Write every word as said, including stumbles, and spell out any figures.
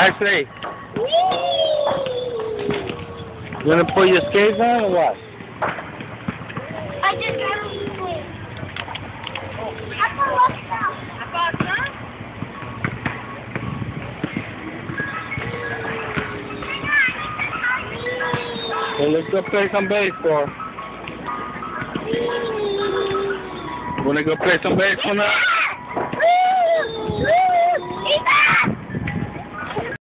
Ashley, you gonna put your skates on or what? I just got to sleep. I thought what's that? I thought that? So let's go play some baseball. Wanna go play some baseball now?